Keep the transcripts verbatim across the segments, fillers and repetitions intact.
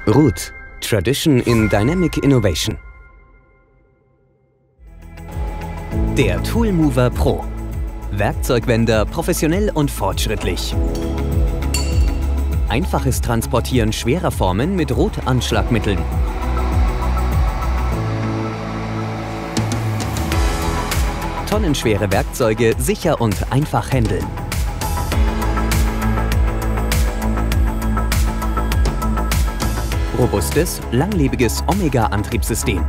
Root – Tradition in Dynamic Innovation. Der Toolmover Pro. Werkzeugwender professionell und fortschrittlich. Einfaches Transportieren schwerer Formen mit Root-Anschlagmitteln. Tonnenschwere Werkzeuge sicher und einfach handeln. Robustes, langlebiges Omega-Antriebssystem.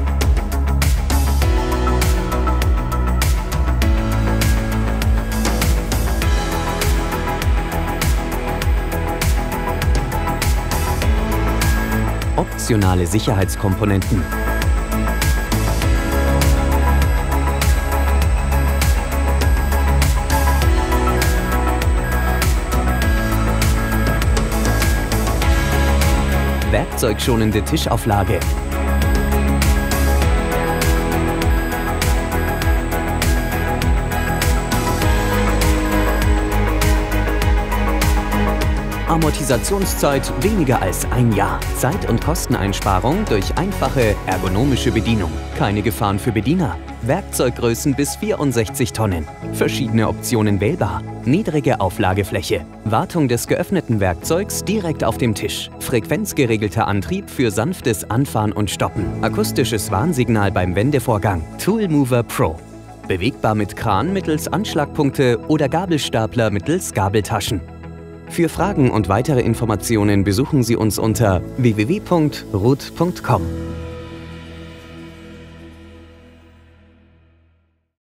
Optionale Sicherheitskomponenten. Werkzeugschonende Tischauflage. Amortisationszeit weniger als ein Jahr. Zeit- und Kosteneinsparung durch einfache, ergonomische Bedienung. Keine Gefahren für Bediener. Werkzeuggrößen bis vierundsechzig Tonnen. Verschiedene Optionen wählbar. Niedrige Auflagefläche. Wartung des geöffneten Werkzeugs direkt auf dem Tisch. Frequenzgeregelter Antrieb für sanftes Anfahren und Stoppen. Akustisches Warnsignal beim Wendevorgang. Toolmover Pro. Bewegbar mit Kran mittels Anschlagpunkte oder Gabelstapler mittels Gabeltaschen. Für Fragen und weitere Informationen besuchen Sie uns unter w w w punkt root punkt com.